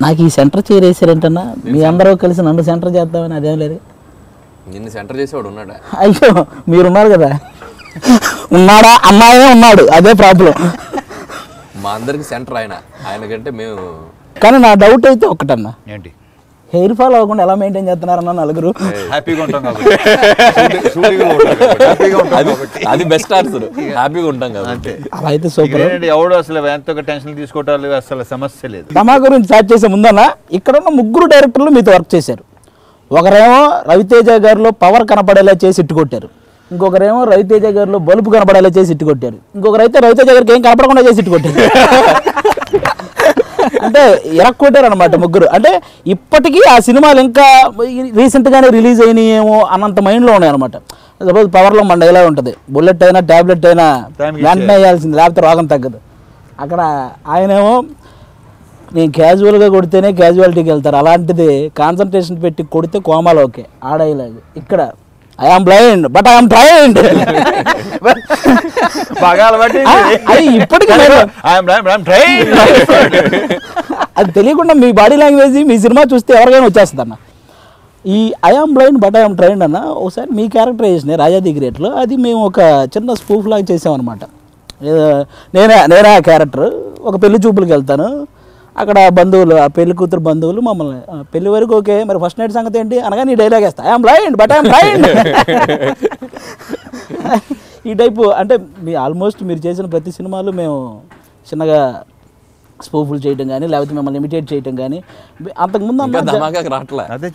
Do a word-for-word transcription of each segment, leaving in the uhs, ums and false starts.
నాకు ఈ సెంటర్ చేరేసారంటన్నా మీ అందరూ కలిసి నన్ను సెంటర్ చేద్దామని అదేం లేదు. నిన్ను సెంటర్ చేసేవాడు ఉన్నాడా? అయ్యో మీరున్నారు కదా. ఉన్నాడా? అమ్మాయే ఉన్నాడు, అదే ప్రాబ్లం. మా అందరికి సెంటర్ ఆయన, ఆయనకంటే మేము. కానీ నా డౌట్ అయితే ఒకటన్నా, ఏంటి హెయిర్ ఫాల్ అవ్వకుండా ఎలా మెయింటైన్ చేస్తున్నారన్న నలుగురు? హ్యాపీగా ఉంటాం అది బెస్ట్ ఆన్సర్, హ్యాపీగా ఉంటాం కాబట్టి. అలా అయితే సూపర్. ఎవడు అసలు ఎంతో టెన్షన్ తీసుకోవటాలు అసలు సమస్య లేదు. ధమాకా గురించి స్టార్ట్ చేసే ముందన్న, ఇక్కడ ఉన్న ముగ్గురు డైరెక్టర్లు మీతో వర్క్ చేశారు. ఒకరేమో రవితేజ గారిలో పవర్ కనపడేలా చేసి ఇట్టు కొట్టారు, ఇంకొకరేమో రవితేజ గారిలో బలుపు కనపడేలా చేసి ఇట్టు కొట్టారు, ఇంకొకరైతే రవితేజ గారికి ఏం కనపడకుండా చేసి ఇట్టు కొట్టారు. అంటే ఎరక్కొట్టారు అనమాట ముగ్గురు. అంటే ఇప్పటికీ ఆ సినిమాలు ఇంకా రీసెంట్గానే రిలీజ్ అయినాయేమో అన్నంత మైండ్లో ఉన్నాయి అనమాట. సపోజ్ పవర్లో మన డైలాగ్ ఉంటుంది, బుల్లెట్ అయినా ట్యాబ్లెట్ అయినా వెంటనే వేయాల్సింది, లేకపోతే రోగం తగ్గదు. అక్కడ ఆయనేమో నేను క్యాజువల్గా కొడితేనే క్యాజువాలిటీకి వెళ్తారు, అలాంటిది కాన్సన్ట్రేషన్ పెట్టి కొడితే కోమాలు. ఓకే ఆ డైలాగ్ ఇక్కడ I am blind but I am trained. అది ఇప్పటికీ అది తెలియకుండా మీ బాడీ లాంగ్వేజ్ మీ సినిమా చూస్తే ఎవరికైనా వచ్చేస్తుంది అన్న. ఈ I am blind but I am trained అన్న ఒకసారి మీ క్యారెక్టరైజేషన్ రాజా ది గ్రేట్లో అది మేము ఒక చిన్న స్పూఫ్ లాగా చేసామన్నమాట. నేనే నేనే ఆ క్యారెక్టర్. ఒక పెళ్లి చూపులకు వెళ్తాను, అక్కడ బంధువులు, ఆ పెళ్లి కూతురు బంధువులు మమ్మల్ని పెళ్లి వరకు ఓకే మరి ఫస్ట్ నైట్ సంగతి ఏంటి అనగా నీ డైలాగ్ వేస్తా, I'm blind but I'm blind. ఈ టైపు అంటే మీ ఆల్మోస్ట్ మీరు చేసిన ప్రతి సినిమాలు మేము చిన్నగా స్పూఫుల్ చేయటం కానీ లేకపోతే మిమ్మల్ని ఇమిటేట్ చేయటం కానీ అంతకుముందు అదే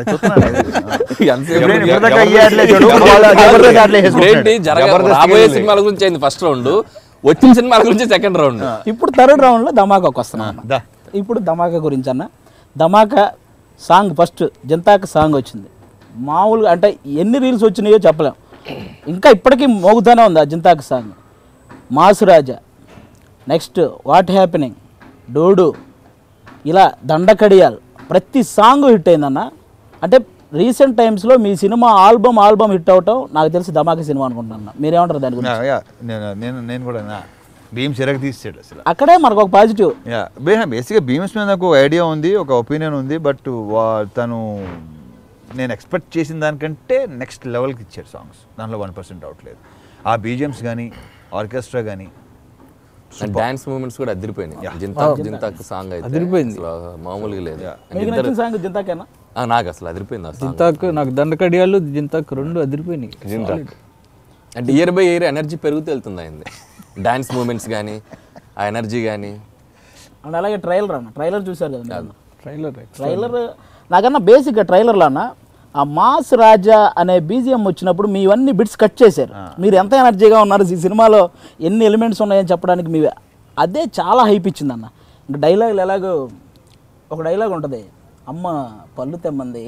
రాబోయే సినిమాల గురించి అయింది ఫస్ట్ రౌండ్, వచ్చిన సినిమాల గురించి సెకండ్ రౌండ్, ఇప్పుడు థర్డ్ రౌండ్లో ధమాకాకు వస్తున్నాం. ఇప్పుడు ధమాకా గురించి అన్న, Dhamaka song first Jinthaak song వచ్చింది. మామూలుగా అంటే ఎన్ని రీల్స్ వచ్చినాయో చెప్పలేం, ఇంకా ఇప్పటికీ మోగుతూనే ఉంది ఆ జంతాక సాంగ్. మాసురాజా, నెక్స్ట్ వాట్ హ్యాపెనింగ్, డోడు, ఇలా దండకడియాల్, ప్రతి సాంగ్ హిట్ అయిందన్న. అంటే రీసెంట్ టైమ్స్లో మీ సినిమా ఆల్బమ్ ఆల్బమ్ హిట్ అవటం నాకు తెలిసి ధమాకా సినిమా అనుకుంటున్నా. మీరేమంటారు దాని గురించి? నేను కూడా భీమ్స్ ఎరగ తీసాడు అసలు, అక్కడే మనకు ఒక పాజిటివ్. బేసిక్గా భీమ్స్ మీద నాకు ఐడియా ఉంది, ఒక ఒపీనియన్ ఉంది, బట్ తను నేను ఎక్స్పెక్ట్ చేసిన దానికంటే నెక్స్ట్ లెవెల్కి ఇచ్చాడు సాంగ్స్, దాంట్లో వన్ పర్సెంట్ డౌట్ లేదు. ఆ బీజిఎమ్స్ కానీ ఆర్కెస్ట్రా కానీ డాన్స్ మూమెంట్స్ కూడా అదిరిపోయినాయి. జింతాక్ జింతాక్ సాంగ్ అయితే అదిరిపోయింది, మామూలుగా లేదు. సాంగ్ జింతాకేనా? నాకు అసలు అదిరిపోయింది జింతాక్, నాకు దండకడియాలు జింతాక్ రెండు అదిరిపోయినాయి. జింతాక్ అంటే ఇయర్ బై ఇయర్ ఎనర్జీ పెరుగుతూ వెళ్తుంది అయింది, డాన్స్ మూమెంట్స్ కానీ ఆ ఎనర్జీ కానీ. అండ్ అలాగే ట్రైలర్ అన్న, ట్రైలర్ చూసారు కదా? ట్రైలర్ ట్రైలర్ నాకన్నా బేసిక్గా ట్రైలర్లో అన్న ఆ మాస్ రాజా అనే బీజిఎం వచ్చినప్పుడు మీ ఇవన్నీ బిట్స్ కట్ చేశారు. మీరు ఎంత ఎనర్జీగా ఉన్నారు ఈ సినిమాలో, ఎన్ని ఎలిమెంట్స్ ఉన్నాయని చెప్పడానికి మీ అదే చాలా హైప్ ఇచ్చింది అన్న. ఇంకా డైలాగులు ఎలాగో ఒక డైలాగ్ ఉంటుంది, అమ్మ పళ్ళు తెమ్మంది,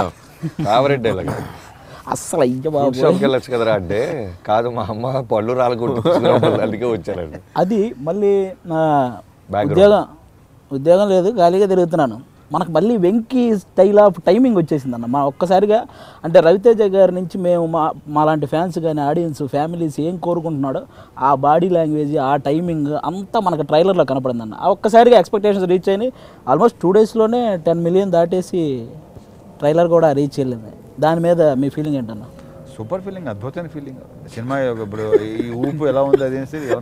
డైలాగ్ అస్సలు అయ్య బాబు వెళ్ళొచ్చు కదరా అంటే కాదు మా అమ్మ పళ్ళు రాలకుంటే వచ్చారండి. అది మళ్ళీ నా ఉద్యోగం ఉద్యోగం లేదు, ఖాళీగా తిరుగుతున్నాను. మనకు మళ్ళీ వెంకీ స్టైల్ ఆఫ్ టైమింగ్ వచ్చేసిందన్న. మా ఒక్కసారిగా అంటే రవితేజ గారి నుంచి మేము మా మాలాంటి ఫ్యాన్స్ కానీ ఆడియన్స్ ఫ్యామిలీస్ ఏం కోరుకుంటున్నాడో ఆ బాడీ లాంగ్వేజ్ ఆ టైమింగ్ అంతా మనకు ట్రైలర్లో కనపడిందన్న. ఆ ఒక్కసారిగా ఎక్స్పెక్టేషన్స్ రీచ్ అయినాయి. ఆల్మోస్ట్ టూ డేస్లోనే టెన్ మిలియన్ దాటేసి ట్రైలర్ కూడా రీచ్ వెళ్ళింది. దాని మీద మీ ఫీలింగ్ ఏంటన్న? సూపర్ ఫీలింగ్, అద్భుతమైన ఫీలింగ్. సినిమా ఇప్పుడు ఈ ఊపు ఎలా ఉంది అది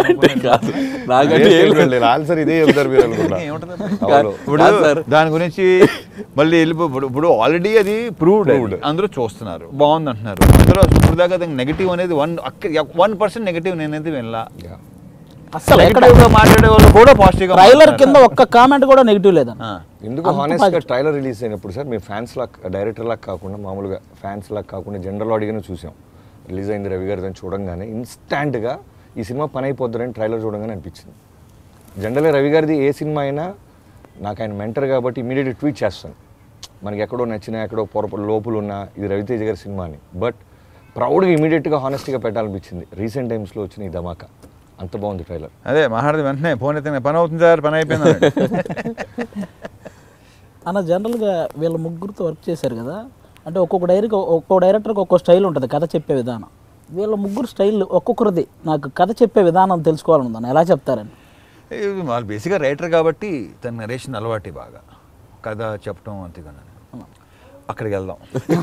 ఆన్సర్ ఇదే చెప్తారు మీరు ఇప్పుడు దాని గురించి మళ్ళీ వెళ్ళిపో. ఇప్పుడు ఆల్రెడీ అది ప్రూవ్డ్, అందరూ చూస్తున్నారు, బాగుంది అంటున్నారు. అందరూ ఇప్పుడు దాకా నెగిటివ్ అనేది వన్ వన్ పర్సెంట్ నెగిటివ్ నేనైతే వినలా. అసలు మాట్లాడే వాళ్ళు కూడా పాజిటివ్. ట్రైలర్ కింద ఒక్క కామెంట్ కూడా నెగిటివ్ లేదన్న. ఎందుకు హానెస్ట్గా ట్రైలర్ రిలీజ్ అయినప్పుడు సార్ మేము ఫ్యాన్స్ లాగా డైరెక్టర్ లాగా కాకుండా మామూలుగా ఫ్యాన్స్ లాగా కాకుండా జనరల్ ఆడిగానే చూసాం. రిలీజ్ అయింది రవి గారి దాన్ని చూడంగానే ఇన్స్టాంట్గా ఈ సినిమా పని అయిపోద్దని ట్రైలర్ చూడంగానే అనిపించింది. జనరల్గా రవి గారిది ఏ సినిమా అయినా నాకు ఆయన మెంటర్ కాబట్టి ఇమీడియట్గా ట్వీట్ చేస్తాను, మనకి ఎక్కడో నచ్చినా ఎక్కడో పొరప లోపులు ఉన్నా ఇది రవితేజ గారి సినిమా అని. బట్ ప్రౌడ్గా ఇమీడియట్గా హానెస్ట్గా పెట్టాలనిపించింది రీసెంట్ టైమ్స్లో వచ్చిన ఈ ధమాకా. అంత బాగుంది ట్రైలర్. అదే మాట్లాడితే వెంటనే ఫోన్ అయితే పని అవుతుంది సార్, పని అయిపోయింది అన్న. జనరల్గా వీళ్ళ ముగ్గురితో వర్క్ చేశారు కదా, అంటే ఒక్కొక్క డైరెక్టర్ ఒక్కొక్క డైరెక్టర్కి ఒక్కొక్క స్టైల్ ఉంటుంది కథ చెప్పే విధానం. వీళ్ళ ముగ్గురు స్టైల్ ఒక్కొక్కరిది నాకు కథ చెప్పే విధానం తెలుసుకోవాలని ఉందన్న, ఎలా చెప్తారని? వాళ్ళు బేసిక్గా రైటర్ కాబట్టి తన నరేషన్ అలవాటి బాగా కథ చెప్పడం అంతేగాని అక్కడికి వెళ్దాం.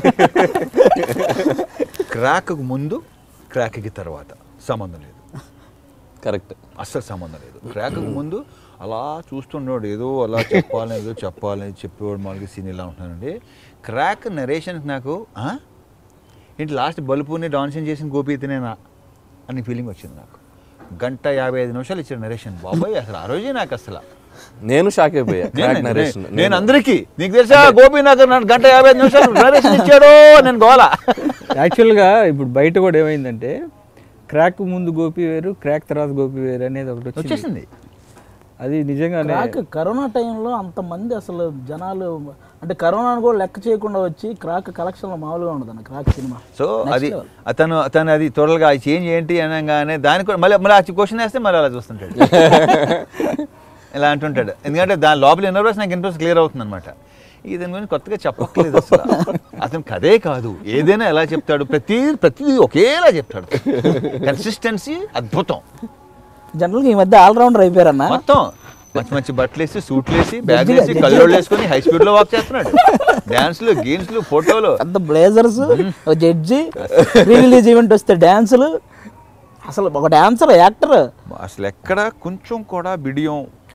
క్రాక్కు ముందు క్రాక్కి తర్వాత సంబంధం లేదు. కరెక్ట్, అస్సలు సంబంధం లేదు. క్రాక్కు ముందు అలా చూస్తుండేవాడు, ఏదో అలా చెప్పాలని ఏదో చెప్పాలని చెప్పేవాడు. మామూలుగా సీన్ ఇలా ఉంటున్నానండి. క్రాక్ నరేషన్కి నాకు ఏంటి లాస్ట్ బలుపుని డాన్సింగ్ చేసిన గోపీతనేనా అని ఫీలింగ్ వచ్చింది నాకు. గంట యాభై ఐదు నిమిషాలు ఇచ్చాడు నరేషన్. బాబాయ్ అసలు ఆ రోజే నాకు అసలు నేను షాక్ అయిపోయా. నేను అందరికీ నీకు తెలుసా గోపి నాకు గంట యాభై ఐదు నిమిషాలు నరేషన్ ఇచ్చాడో నేను గోలా. యాక్చువల్గా ఇప్పుడు బయట కూడా ఏమైందంటే క్రాక్ ముందు గోపి వేరు, క్రాక్ తర్వాత గోపి వేరు అనేది ఒకటి వచ్చేసింది. అది నిజంగానే క్రాక్ కరోనా టైంలో అంతమంది అసలు జనాలు అంటే కరోనాను కూడా లెక్క చేయకుండా వచ్చి క్రాక్ కలెక్షన్లో మామూలుగా ఉండదు అన్న క్రాక్ సినిమా. సో అది అతను అతను అది టోటల్గా ఆ చేంజ్ ఏంటి అనగానే దానికి కూడా మళ్ళీ మళ్ళీ ఆ క్వశ్చన్ వేస్తే మళ్ళీ అలా చూస్తుంటాడు, ఇలా అంటుంటాడు. ఎందుకంటే దాని లోపల ఇన్నర్వెస్ నాకు ఇంట్రెస్ట్ క్లియర్ అవుతుంది అనమాట. ఈ దాని గురించి కొత్తగా చెప్పట్లేదు అసలు. అతను కథే కాదు ఏదైనా ఎలా చెప్తాడు, ప్రతి ప్రతిదీ ఒకేలా చెప్తాడు. కన్సిస్టెన్సీ అద్భుతం. జనరల్గా ఈ మధ్య ఆల్రౌండర్ అయిపోయారన్న. మొత్తం మంచి మంచి బట్టలు వేసి సూట్లు వేసి బ్యాగ్ వేసి కళ్ళు వేసుకొని హై స్పీడ్ లో వాక్ చేస్తున్నాడు. డాన్స్లు గేమ్స్లు ఫోటోలు అంత బ్లేజర్స్, జడ్జి, రిలీజ్ ఈవెంట్ వస్తే డాన్సులు. అసలు ఒక డాన్సర్ యాక్టర్ అసలు ఎక్కడ కొంచెం కూడా బిడియం